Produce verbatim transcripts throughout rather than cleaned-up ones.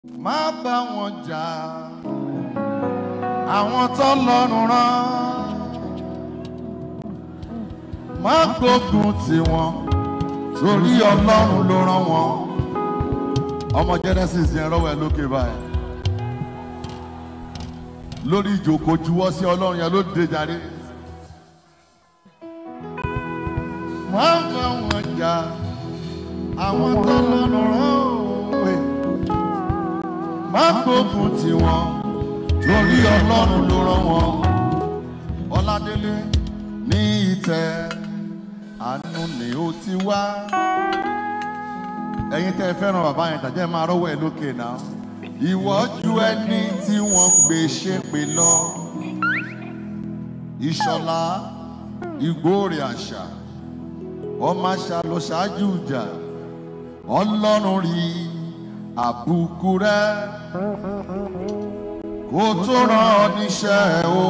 má bá wọn jà àwọn tó lọ́rùn rán, má gbógun tì wọ́n torí Ọlọ́run ló rán wọn. Ọmọ Genesis yẹn rọ́wọ́ ẹ lókè báyìí lórí ìjókòó juwọ́ sí Ọlọ́run yẹn ló dé jàre. Má bá wọn jà àwọn tó lọ́rùn rán òwe, má gbógun tì wọ́n torí Ọlọ́run ló rán wọn. Ọládélé ní ìtẹ́ àánú ni ó ti wá. Ẹ̀yin tẹ́ fẹ́ràn bàbá yẹn tàjẹ́ máa rọ́wọ́ ẹ̀ lókè náà. Ìwọ ju ẹni tí wọ́n gbé ṣépè lọ. Ìṣọ̀lá Ìgbóòrè àṣà ọmọ àṣà lọ ṣáájú ìjà. Ọlọ́run rí àbùkù rẹ kó tó rán ọ níṣẹ́ o.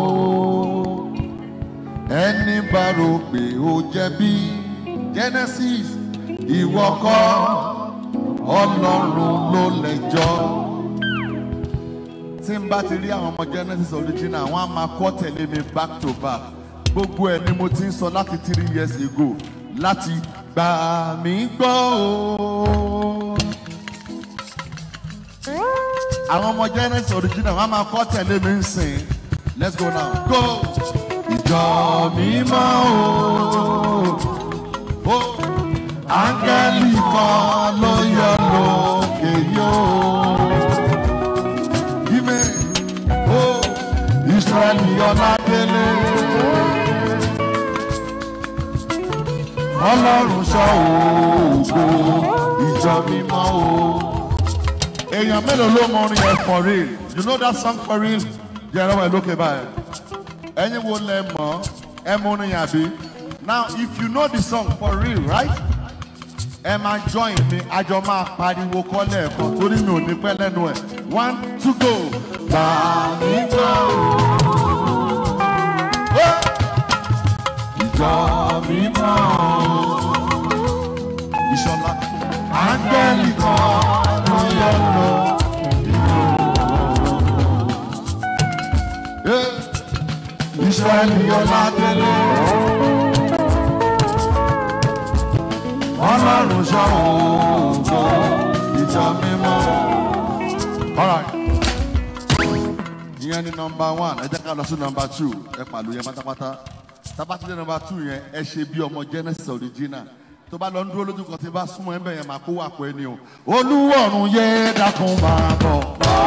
Ẹni bá rò pé ó jẹ̀bi Genesis ìwọ kọ́ Ọlọ́run ló lẹ́jọ́. Tí n bá ti rí àwọn ọmọ Genesis original wọ́n á máa kọ́ tẹ̀lé mi back to back. Gbogbo ẹ̀ ni mo ti ń sọ láti three years ago láti gbà mí gbọ́ o. Àwọn ọmọ Genesis original wọ́n á máa kọ́ tẹ̀lé mi ń sìn. Let's go now. Go! Ìjọ mímọ́ o. Áńgẹ́lì kan ló yọ lókè yóò. Gímẹ̀ o Ísírẹ́lì Ọládélé. Ọlọ́run ṣọ́ ògo ìjọ mímọ́ o. Èèyàn mélòó ló mọ orin yẹn for real? You know that song for real? Jẹ́ ẹ̀rọ ẹ̀ lókè báyìí. Ẹ̀yin wo lẹ mọ̀ ẹ mọ orin yẹn àbí? Now if you know the song for real, right? Ẹ máa join mi, àjọ máa pariwo kọ́lẹ̀ ẹ̀kan torí mi ò ní pẹ́ lẹ́nu ẹ̀. One, two, go. Gbà mí gbọ́ o. Ìjọ mímọ́ o. Ìṣọ̀lá. Áńgẹ́lì kan ló yọ lọ. Ísírẹ́lì Ọládélé. Ọlọ́run ṣọ́ ògo ìjọ mímọ́. All right. Ìyẹn ni number one. Ẹ jẹ́ ká lọ sí number two. Ẹ pàlù yẹn pátápátá. Tábà ti dé number two yẹn, ẹ ṣe bí ọmọ Genesis original. Tó bá lọ ń dúró lójú kan tí bá súnmọ́ ẹ bẹ̀ yẹn máa kó wà pọ̀ ẹni o. Olúwọ̀run yé dákun máa bọ̀.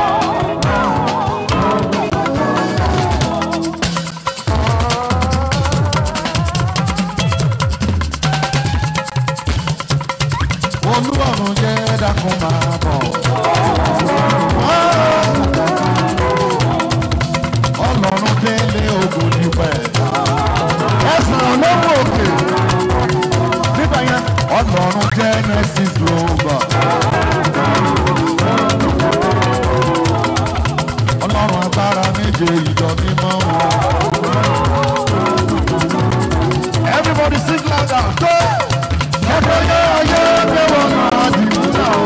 Olúwọ̀run yẹ dákun máa bọ̀. Ọlọ́run délé ogun nípẹ̀. Ẹ̀sán olówó òkè. Nígbà yẹn, Ọlọ́run Genesis global. Ọlọ́run agbára méje ìjọ mímọ́ wọn. Everybody sing louder. Go! Ẹ̀fọ́ yẹ ayé pé wọ́n máa di múlá o.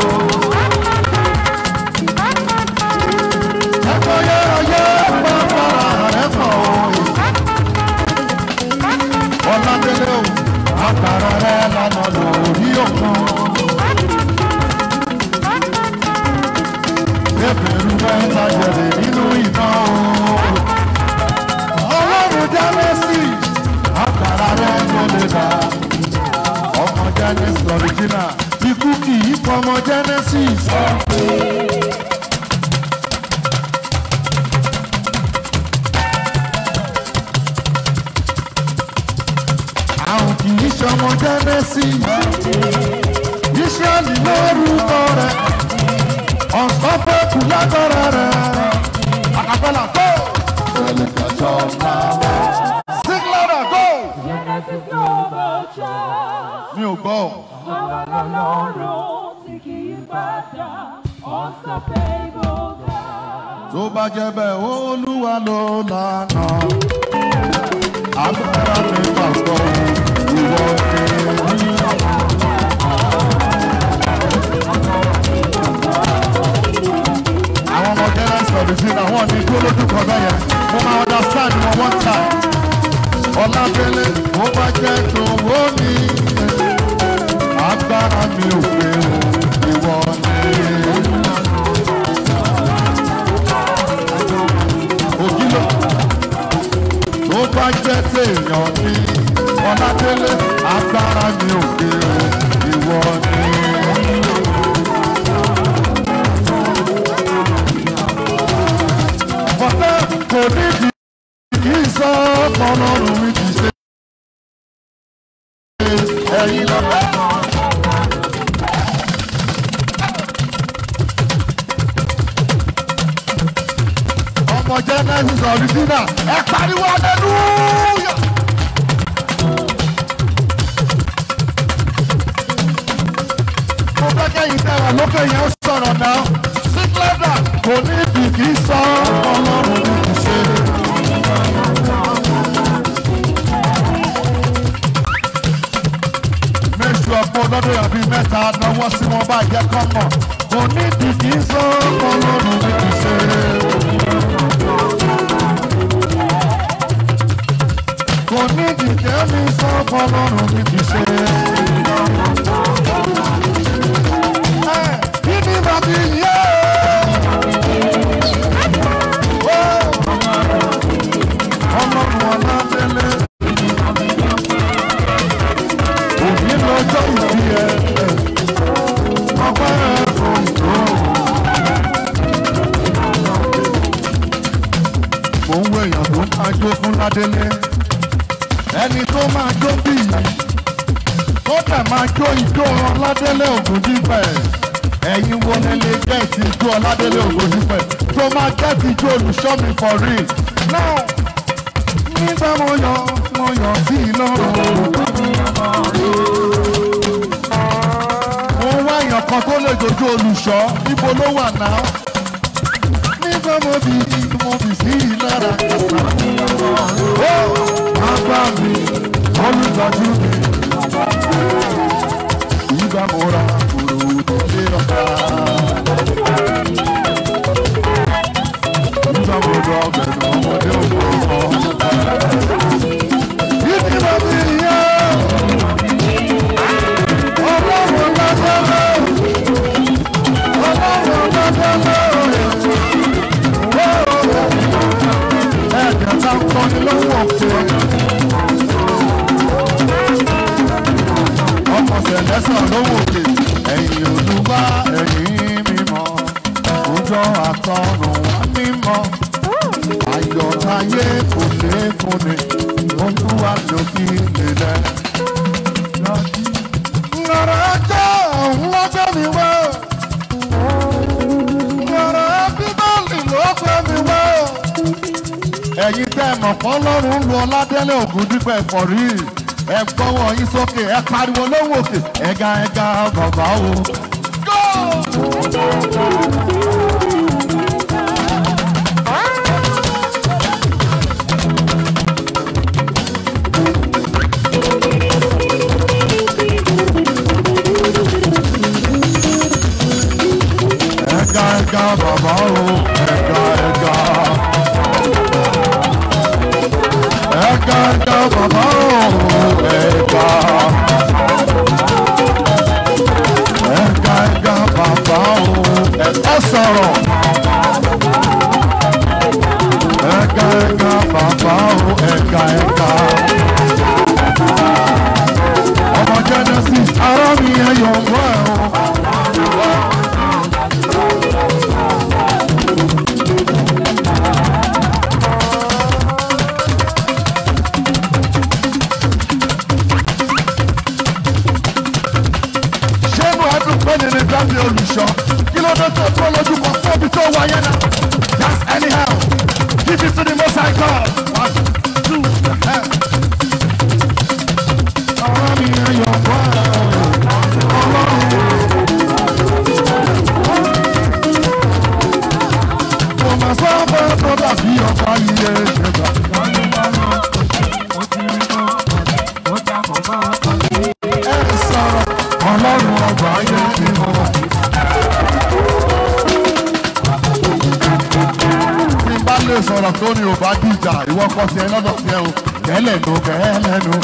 Ẹ̀fọ́ yẹ ayé pé fara rẹ̀ fọ̀ o. Ọládélé o, àkàrà rẹ̀ lànà lórí òkun. Ẹ̀bẹ̀rù rẹ̀ bàjẹ́ nínú iná o. Ọlọ́run Genesis, àkàrà rẹ̀ ló lè dá. Ọmọ Genesis original, ikú kì í fọmọ Genesis. Àrùn kì í ṣọmọ Genesis. Ísírẹ́lì lórúkọ rẹ̀, unstoppable lágbára rẹ̀. Acapella go! Sing louder, go! Mi ò gbọ́. Tó bá jẹ́ bẹ́ẹ̀ Olúwa ló lànà. Agbára mi pàṣọ ìwọ kiri. original wọn ní dúró lójú kan bẹ́ẹ̀ yẹn mo máa understand wọn one time. Ọlábẹ́lẹ̀ mo bá jẹ́ tòwó mi agbára mi ò pé ìwọ ni. Ògìlò tó bá jẹ́ téèyàn ni Ọlábẹ́lẹ̀ agbára mi ò pé ìwọ ni. Bọ̀dá kò nídìí kì í sọ ọlọ́run mi kì í ṣe ẹ̀yin lọ́wọ́. Ọmọ Genesis original ẹ pariwo hallelujah. Mo fẹ́ kẹ́yìn tẹ́wà lókè yẹn ó sọ̀rọ̀ náà. Síklẹ́dà kò ní ibi kì í sọ ọlọ́run mi kì í ṣe. Méṣù ọ̀pọ̀ lọ́dún yàbí mẹ́ta náwó sí wọn bá jẹ́ kọ́mọ̀. Kò ní ibi kì í sọ ọlọ́run mi kì í ṣe. Kò ní ibi kẹ́mi sọ ọlọ́run mi kì í ṣe. Kí ni bàbí yẹ́? Ọlọ́run Ọlábẹ́lẹ̀ òní lọ́jọ́ ìbí ẹ̀ ọpẹ́ ẹ̀ fún ìtò. Mo ń wo èèyàn tó máa jó fún Ládélé ẹni tó máa jó bí tó dẹ̀ máa jó ijó Ọládélé Ògúndípẹ̀. Ẹ̀yin wo lẹ lè gẹ̀ẹ́tì ijó Ọládélé Ògúndípẹ̀ tó máa gẹ̀ẹ́tì ijó Olùṣọ́mi for real. Now nígbà mo yọ mo yọ sí lọ́rùn. Mo wá èèyàn kan tó lè dojú Olùṣọ́ ibo ló wà náà. Nígbà mo bì mo bì sí lára. Ó àgbà mi olùtọ́jú mi. Nígbà mo ra kúrò tó lé ọ̀gá. Nígbà mo lọ bẹ̀rù ọmọdé òkú. Ìdí mo fi yẹ ọlọ́run lọ́sọ̀lọ́ ọlọ́run lọ́sọ̀lọ́ ẹ̀jẹ̀ ta ń kọ́ni lọ́wọ́ òkè ọmọ sẹ̀lẹ́sàn lọ́wọ́ òkè ẹ̀yìn Olúwa ẹ̀yìn mímọ́ òjò àtọ̀run wá mímọ́. Ayọ̀táyé kò lè fúnni, Olúwa ló kí lélẹ̀. Ngọ̀rọ̀ ọjọ́ òun lọ́jọ́ mi wá. Ngọ̀rọ̀ Bíbélì ló gbé mi wá. Ẹ̀yin tẹ́ ẹ mọ̀ pé Ọlọ́run lu Ọládélé Ògúndípẹ̀ for real. Ẹ gbọ́wọ́ yín sókè, ẹ pariwo lóhùn òkè, ẹ̀ga ẹ̀ga bàbá o. Ẹ̀ga ẹ̀ga bàbá o, ẹ̀ga ẹ̀ga. Ẹ̀ga ẹ̀ga bàbá o, ẹ̀ga. Ẹ̀ga ẹ̀ga bàbá o, ẹ̀ka sọ̀rọ̀. Ẹ̀ga ẹ̀ga bàbá o, ẹ̀ga ẹ̀ga. Ọmọ Genesis, ará mi ẹ̀yọ̀ wọ́ ẹ̀ o. Dábì Olùṣọ́ kí ló dé tó tó lójú kan fóbi tó wáyé náà. Just anyhow give it to the Most High God. One two three. Ọ̀rọ̀ mi ẹ̀yọ̀ wá ọlọ́run. Mo máa sọ pé tó dàbí ọba iye ìṣẹ̀dá. Ẹ sọ̀rọ̀ ọlọ́run ọba ayé mi mọ́. lè sọ̀rọ̀ tó ní ò bá dìjà ìwọ kọ́ sí ẹ lọ́dọ̀ sí ẹ o kẹ́lẹ̀ nù kẹ́lẹ̀ nù.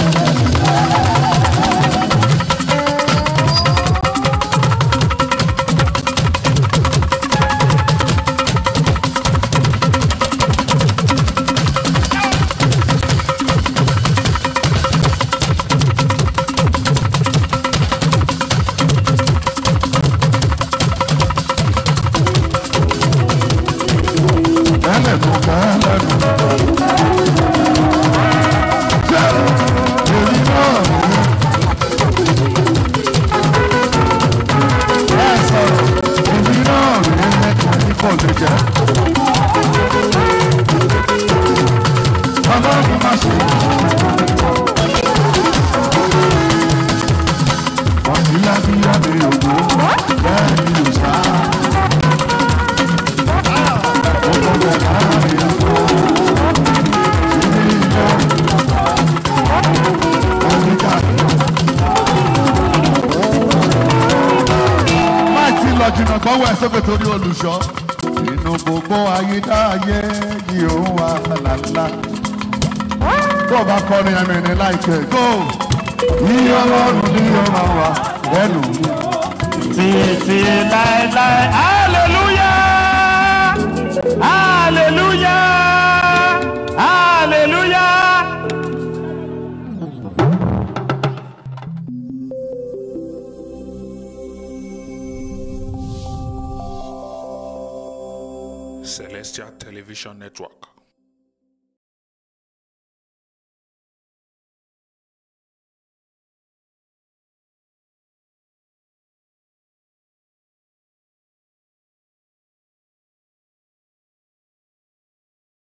Torí olùṣọ́ inú gbogbo ayédáyé yìí ó wà lálá. Tó o bá kọrin ẹnu ẹni láìpẹ́ go yíyọ ọlọ́run ní ọmọ wa lẹ́nu. Títí láéláé hallelujah hallelujah hallelujah. Celestial Television Network.